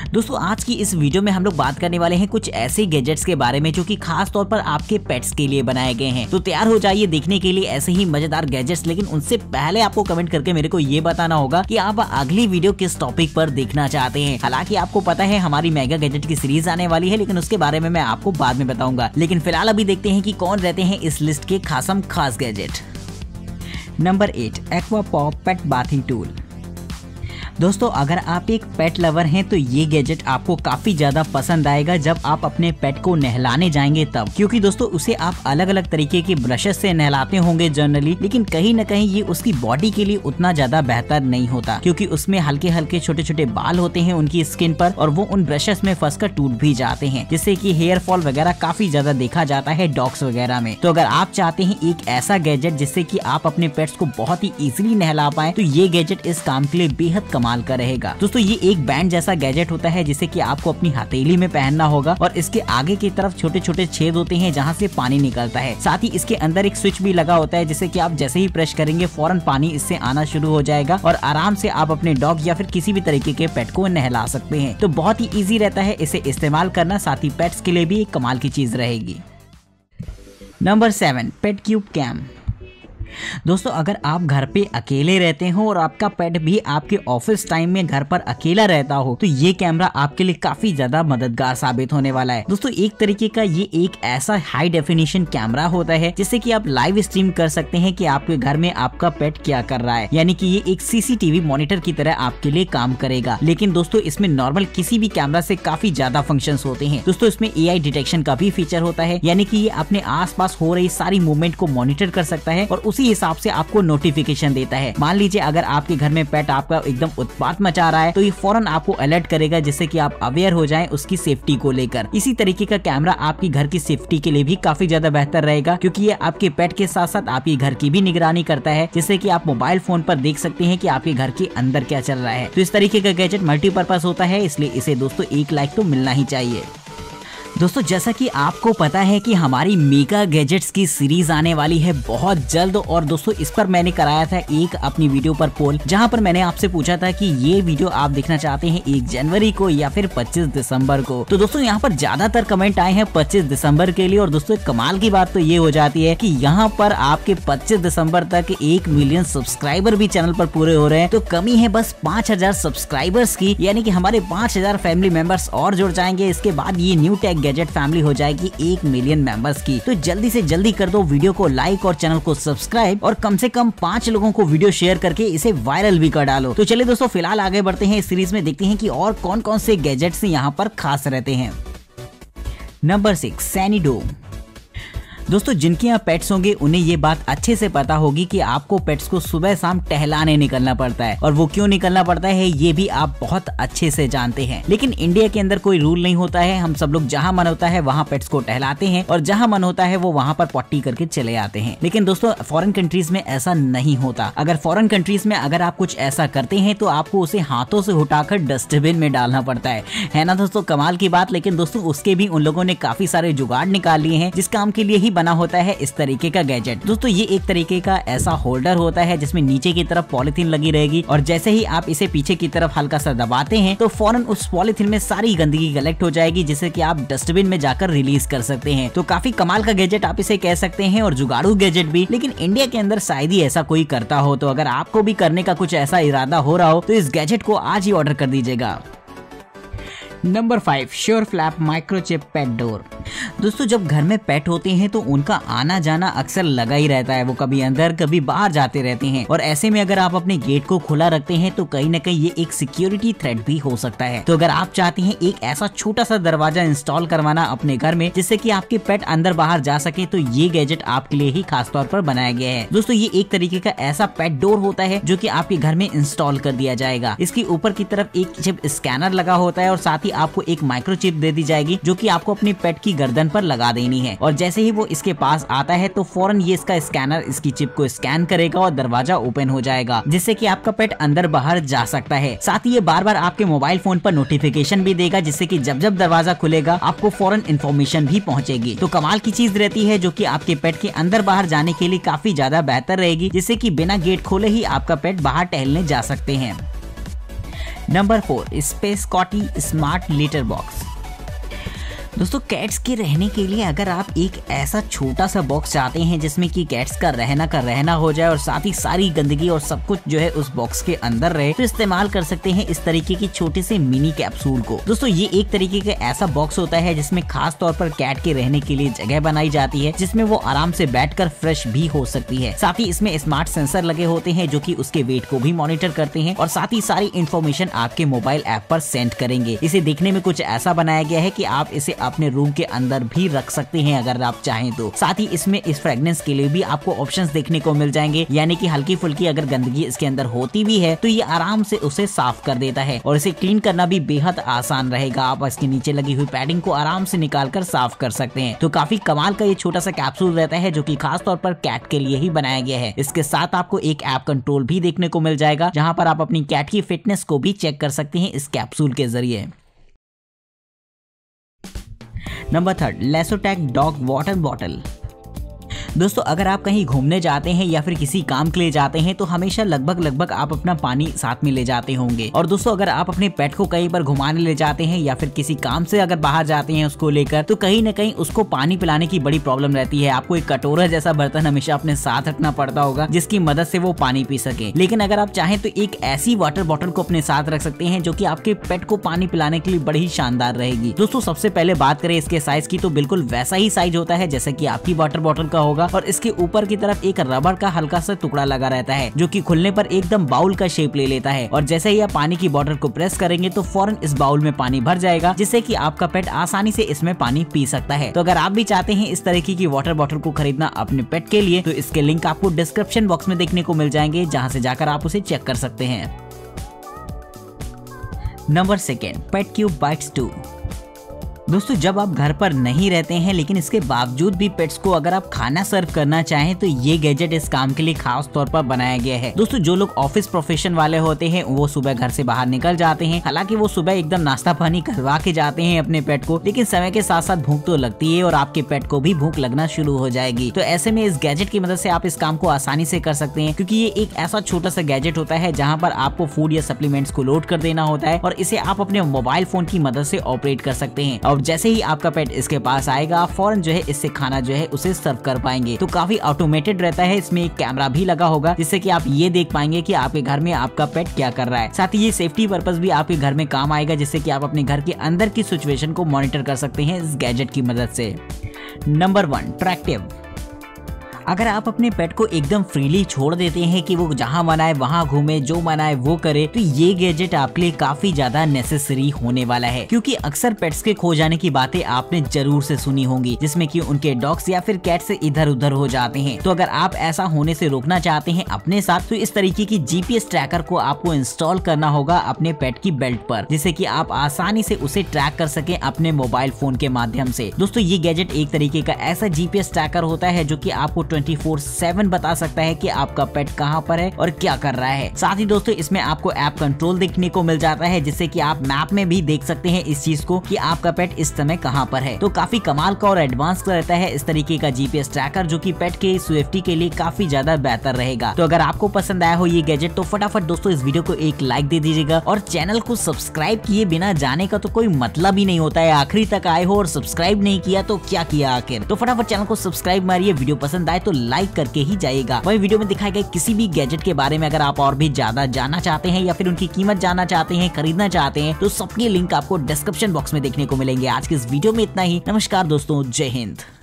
दोस्तों आज की इस वीडियो में हम लोग बात करने वाले हैं कुछ ऐसे गैजेट्स के बारे में जो कि खास तौर पर आपके पेट्स के लिए बनाए गए हैं। तो तैयार हो जाइए देखने के लिए ऐसे ही मजेदार गैजेट्स, लेकिन उनसे पहले आपको कमेंट करके मेरे को ये बताना होगा कि आप अगली वीडियो किस टॉपिक पर देखना चाहते हैं। हालांकि आपको पता है हमारी मेगा गैजेट की सीरीज आने वाली है, लेकिन उसके बारे में मैं आपको बाद में बताऊंगा। लेकिन फिलहाल अभी देखते हैं कि कौन रहते हैं इस लिस्ट के खासम खास gadget. Number 8, aqua pop pet bathing tool. दोस्तों अगर आप एक पेट लवर हैं तो ये गैजेट आपको काफी ज्यादा पसंद आएगा जब आप अपने पेट को नहलाने जाएंगे तब, क्योंकि दोस्तों उसे आप अलग अलग तरीके के ब्रशेस से नहलाते होंगे जनरली, लेकिन कहीं न कहीं ये उसकी बॉडी के लिए उतना ज्यादा बेहतर नहीं होता, क्योंकि उसमें हल्के हल्के छोटे छोटे बाल होते हैं उनकी स्किन पर और वो उन ब्रशेस में फंसकर टूट भी जाते हैं, जिससे कि हेयर फॉल वगैरह काफी ज्यादा देखा जाता है डॉग्स वगैरह में। तो अगर आप चाहते हैं एक ऐसा गैजेट जिससे कि आप अपने पेट्स को बहुत ही इजीली नहला पाए, तो ये गैजेट इस काम के लिए बेहद कमाल का रहेगा। दोस्तों ये एक बैंड जैसा गैजेट होता है जिसे कि आपको अपनी हथेली में पहनना होगा और इसके आगे की तरफ छोटे छोटे छेद होते हैं जहां से पानी निकलता है। साथ ही इसके अंदर एक स्विच भी लगा होता है जिसे कि आप जैसे ही प्रेस करेंगे फौरन पानी इससे आना शुरू हो जाएगा और आराम से आप अपने डॉग या फिर किसी भी तरीके के पेट को नहला सकते हैं। तो बहुत ही ईजी रहता है इसे इस्तेमाल करना, साथ ही पेट्स के लिए भी एक कमाल की चीज रहेगी। Number 7, pet cube cam. दोस्तों अगर आप घर पे अकेले रहते हो और आपका पेट भी आपके ऑफिस टाइम में घर पर अकेला रहता हो, तो ये कैमरा आपके लिए काफी ज्यादा मददगार साबित होने वाला है। दोस्तों एक तरीके का ये एक ऐसा हाई डेफिनेशन कैमरा होता है जिससे कि आप लाइव स्ट्रीम कर सकते हैं कि आपके घर में आपका पेट क्या कर रहा है, यानी कि ये एक सीसीटीवी मॉनिटर की तरह आपके लिए काम करेगा। लेकिन दोस्तों इसमें नॉर्मल किसी भी कैमरा से काफी ज्यादा फंक्शंस होते हैं। दोस्तों इसमें AI डिटेक्शन का भी फीचर होता है, यानी कि ये अपने आसपास हो रही सारी मूवमेंट को मॉनिटर कर सकता है और उसी हिसाब से आपको नोटिफिकेशन देता है। मान लीजिए अगर आपके घर में पेट आपका एकदम उत्पात मचा रहा है तो ये फौरन आपको अलर्ट करेगा, जिससे कि आप अवेयर हो जाएं उसकी सेफ्टी को लेकर। इसी तरीके का कैमरा आपकी घर की सेफ्टी के लिए भी काफी ज्यादा बेहतर रहेगा, क्योंकि ये आपके पेट के साथ साथ आपके घर की भी निगरानी करता है, जिससे कि आप मोबाइल फोन पर देख सकते हैं कि आपके घर के अंदर क्या चल रहा है। तो इस तरीके का गैजेट मल्टीपर्पज होता है, इसलिए इसे दोस्तों 1 लाइक तो मिलना ही चाहिए। दोस्तों जैसा कि आपको पता है कि हमारी मेगा गैजेट्स की सीरीज आने वाली है बहुत जल्द, और दोस्तों इस पर मैंने कराया था एक अपनी वीडियो पर पोल, जहां पर मैंने आपसे पूछा था कि ये वीडियो आप देखना चाहते हैं 1 जनवरी को या फिर 25 दिसंबर को। तो दोस्तों यहाँ पर ज्यादातर कमेंट आए हैं 25 दिसंबर के लिए, और दोस्तों कमाल की बात तो ये हो जाती है कि यहाँ पर आपके 25 दिसंबर तक 1 मिलियन सब्सक्राइबर भी चैनल पर पूरे हो रहे हैं। तो कमी है बस 5000 सब्सक्राइबर्स की, यानी कि हमारे 5000 फैमिली मेंबर्स और जुड़ जाएंगे। इसके बाद ये न्यू टेक गैजेट फैमिली हो जाएगी 1 मिलियन मेंबर्स की। तो जल्दी से जल्दी कर दो वीडियो को लाइक और चैनल को सब्सक्राइब, और कम से कम 5 लोगों को वीडियो शेयर करके इसे वायरल भी कर डालो। तो चलिए दोस्तों फिलहाल आगे बढ़ते हैं इस सीरीज में, देखते हैं कि और कौन कौन से गैजेट्स यहाँ पर खास रहते हैं। नंबर 6, सैनिडो। दोस्तों जिनके यहाँ पेट्स होंगे उन्हें ये बात अच्छे से पता होगी कि आपको पेट्स को सुबह शाम टहलाने निकलना पड़ता है, और वो क्यों निकलना पड़ता है ये भी आप बहुत अच्छे से जानते हैं। लेकिन इंडिया के अंदर कोई रूल नहीं होता है, हम सब लोग जहाँ मन होता है वहाँ पेट्स को टहलाते हैं और जहाँ मन होता है वो वहाँ पर पॉटी करके चले आते हैं। लेकिन दोस्तों फॉरेन कंट्रीज में ऐसा नहीं होता। अगर फॉरेन कंट्रीज में अगर आप कुछ ऐसा करते हैं तो आपको उसे हाथों से उठाकर डस्टबिन में डालना पड़ता है ना दोस्तों, कमाल की बात। लेकिन दोस्तों उसके भी उन लोगों ने काफी सारे जुगाड़ निकाल लिए हैं जिस काम के लिए ही बना होता है इस तरीके का गैजेट। दोस्तों ये एक तरीके का ऐसा होल्डर होता है जिसमें नीचे की तरफ पॉलिथीन लगी रहेगी, और जैसे ही आप इसे पीछे की तरफ हल्का सा दबाते हैं तो फौरन उस पॉलिथीन में सारी गंदगी कलेक्ट हो जाएगी, जिसे कि आप डस्टबिन में जाकर रिलीज कर सकते हैं। तो काफी कमाल का गैजेट आप इसे कह सकते हैं, और जुगाड़ू गैजेट भी। लेकिन इंडिया के अंदर शायद ही ऐसा कोई करता हो, तो अगर आपको भी करने का कुछ ऐसा इरादा हो रहा हो तो इस गैजेट को आज ही ऑर्डर कर दीजिएगा। Number 5, SureFlap microchip pet door. दोस्तों जब घर में पेट होते हैं तो उनका आना जाना अक्सर लगा ही रहता है, वो कभी अंदर कभी बाहर जाते रहते हैं, और ऐसे में अगर आप अपने गेट को खुला रखते हैं तो कहीं न कहीं ये एक सिक्योरिटी थ्रेट भी हो सकता है। तो अगर आप चाहते हैं एक ऐसा छोटा सा दरवाजा इंस्टॉल करवाना अपने घर में जिससे कि आपके पेट अंदर बाहर जा सके, तो ये गैजेट आपके लिए ही खास तौर पर बनाया गया है। दोस्तों ये एक तरीके का ऐसा पेट डोर होता है जो कि आपके घर में इंस्टॉल कर दिया जाएगा। इसके ऊपर की तरफ एक चिप स्कैनर लगा होता है, और साथ ही आपको एक माइक्रोचिप दे दी जाएगी जो कि आपको अपनी पेट की गर्दन पर लगा देनी है, और जैसे ही वो इसके पास आता है तो फौरन ये इसका स्कैनर इसकी चिप को स्कैन करेगा और दरवाजा ओपन हो जाएगा, जिससे कि आपका पेट अंदर बाहर जा सकता है। साथ ही ये बार बार आपके मोबाइल फोन पर नोटिफिकेशन भी देगा, जिससे कि जब जब दरवाजा खुलेगा आपको फौरन इन्फॉर्मेशन भी पहुंचेगी। तो कमाल की चीज रहती है जो कि आपके पेट के अंदर बाहर जाने के लिए काफी ज्यादा बेहतर रहेगी, जिससे कि बिना गेट खोले ही आपका पेट बाहर टहलने जा सकते हैं। नंबर 4 स्पेस कॉटी स्मार्ट लिटर बॉक्स। दोस्तों कैट्स के रहने के लिए अगर आप एक ऐसा छोटा सा बॉक्स चाहते हैं जिसमें कि कैट्स का रहना हो जाए और साथ ही सारी गंदगी और सब कुछ जो है उस बॉक्स के अंदर रहे, तो इस्तेमाल कर सकते हैं इस तरीके की छोटे से मिनी कैप्सूल को। दोस्तों ये एक तरीके का ऐसा बॉक्स होता है जिसमें खास तौर पर कैट के रहने के लिए जगह बनाई जाती है, जिसमें वो आराम से बैठकर फ्रेश भी हो सकती है। साथ ही इसमें स्मार्ट सेंसर लगे होते हैं जो कि उसके वेट को भी मॉनिटर करते हैं और साथ ही सारी इन्फॉर्मेशन आपके मोबाइल ऐप पर सेंड करेंगे। इसे देखने में कुछ ऐसा बनाया गया है कि आप इसे अपने रूम के अंदर भी रख सकते हैं अगर आप चाहें तो। साथ ही इसमें इस फ्रेग्रेंस के लिए भी आपको ऑप्शंस देखने को मिल जाएंगे, यानी कि हल्की फुल्की अगर गंदगी इसके अंदर होती भी है तो ये आराम से उसे साफ कर देता है और इसे क्लीन करना भी बेहद आसान रहेगा। आप इसके नीचे लगी हुई पैडिंग को आराम से निकाल कर साफ कर सकते हैं। तो काफी कमाल का ये छोटा सा कैप्सूल रहता है जो कि खास तौर पर कैट के लिए ही बनाया गया है। इसके साथ आपको एक ऐप कंट्रोल भी देखने को मिल जाएगा जहां पर आप अपनी कैट की फिटनेस को भी चेक कर सकते हैं इस कैप्सूल के जरिए। नंबर 3 लेसोटैक डॉग वाटर बॉटल। दोस्तों अगर आप कहीं घूमने जाते हैं या फिर किसी काम के लिए जाते हैं तो हमेशा लगभग आप अपना पानी साथ में ले जाते होंगे। और दोस्तों अगर आप अपने पेट को कहीं पर घुमाने ले जाते हैं या फिर किसी काम से अगर बाहर जाते हैं उसको लेकर, तो कहीं न कहीं उसको पानी पिलाने की बड़ी प्रॉब्लम रहती है। आपको एक कटोरा जैसा बर्तन हमेशा अपने साथ रखना पड़ता होगा जिसकी मदद से वो पानी पी सके। लेकिन अगर आप चाहें तो एक ऐसी वाटर बॉटल को अपने साथ रख सकते हैं जो कि आपके पेट को पानी पिलाने के लिए बड़ी ही शानदार रहेगी। दोस्तों सबसे पहले बात करें इसके साइज की, तो बिल्कुल वैसा ही साइज होता है जैसा कि आपकी वाटर बॉटल का होगा और इसके ऊपर की तरफ एक रबर का हल्का सा टुकड़ा लगा रहता है जो कि खुलने पर एकदम बाउल का शेप ले लेता है और जैसे ही आप पानी की बॉटल को प्रेस करेंगे तो फौरन इस बाउल में पानी भर जाएगा, जिससे कि आपका पेट आसानी से इसमें पानी पी सकता है। तो अगर आप भी चाहते हैं इस तरीके की वाटर बॉटल को खरीदना अपने पेट के लिए तो इसके लिंक आपको डिस्क्रिप्शन बॉक्स में देखने को मिल जाएंगे, जहां से जाकर आप उसे चेक कर सकते हैं। Number 2 pet cube bites 2। दोस्तों जब आप घर पर नहीं रहते हैं लेकिन इसके बावजूद भी पेट्स को अगर आप खाना सर्व करना चाहें तो ये गैजेट इस काम के लिए खास तौर पर बनाया गया है। दोस्तों जो लोग ऑफिस प्रोफेशन वाले होते हैं वो सुबह घर से बाहर निकल जाते हैं, हालांकि वो सुबह एकदम नाश्ता पानी करवा के जाते हैं अपने पेट को, लेकिन समय के साथ साथ भूख तो लगती है और आपके पेट को भी भूख लगना शुरू हो जाएगी। तो ऐसे में इस गैजेट की मदद से आप इस काम को आसानी से कर सकते हैं, क्योंकि ये एक ऐसा छोटा सा गैजेट होता है जहाँ पर आपको फूड या सप्लीमेंट्स को लोड कर देना होता है और इसे आप अपने मोबाइल फोन की मदद से ऑपरेट कर सकते हैं और जैसे ही आपका पेट इसके पास आएगा आप फौरन जो है इससे खाना जो है उसे सर्व कर पाएंगे। तो काफी ऑटोमेटेड रहता है, इसमें एक कैमरा भी लगा होगा जिससे कि आप ये देख पाएंगे कि आपके घर में आपका पेट क्या कर रहा है। साथ ही ये सेफ्टी पर्पस भी आपके घर में काम आएगा, जिससे कि आप अपने घर के अंदर की सिचुएशन को मॉनिटर कर सकते हैं इस गैजेट की मदद से। Number 1 Tractive. अगर आप अपने पेट को एकदम फ्रीली छोड़ देते हैं कि वो जहां मन आए वहां घूमे, जो मन आए वो करे, तो ये गैजेट आपके लिए काफी ज्यादा नेसेसरी होने वाला है, क्योंकि अक्सर पेट्स के खो जाने की बातें आपने जरूर से सुनी होंगी, जिसमें कि उनके डॉग्स या फिर कैट से इधर उधर हो जाते हैं। तो अगर आप ऐसा होने से रोकना चाहते हैं अपने साथ, तो इस तरीके की जीपीएस ट्रैकर को आपको इंस्टॉल करना होगा अपने पेट की बेल्ट पर, जिससे कि आप आसानी से उसे ट्रैक कर सके अपने मोबाइल फोन के माध्यम से। दोस्तों ये गैजेट एक तरीके का ऐसा जीपीएस ट्रैकर होता है जो कि आपको 24/7 बता सकता है कि आपका पेट कहां पर है और क्या कर रहा है। साथ ही दोस्तों इसमें आपको ऐप कंट्रोल देखने को मिल जाता है, जिससे कि आप मैप में भी देख सकते हैं इस चीज को कि आपका पेट इस समय कहां पर है। तो काफी कमाल का और एडवांस रहता है इस तरीके का जीपीएस ट्रैकर, जो कि पेट के सेफ्टी के लिए काफी ज्यादा बेहतर रहेगा। तो अगर आपको पसंद आया हो ये गैजेट तो फटाफट दोस्तों इस वीडियो को एक लाइक दे दीजिएगा और चैनल को सब्सक्राइब किए बिना जाने का तो कोई मतलब ही नहीं होता है। आखिरी तक आए हो और सब्सक्राइब नहीं किया तो क्या किया आखिर। तो फटाफट चैनल को सब्सक्राइब मारिए, वीडियो पसंद आए तो लाइक करके ही जाइएगा। वही वीडियो में दिखाए गए किसी भी गैजेट के बारे में अगर आप और भी ज्यादा जानना चाहते हैं या फिर उनकी कीमत जानना चाहते हैं, खरीदना चाहते हैं, तो सबके लिंक आपको डिस्क्रिप्शन बॉक्स में देखने को मिलेंगे। आज के इस वीडियो में इतना ही। नमस्कार दोस्तों, जय हिंद।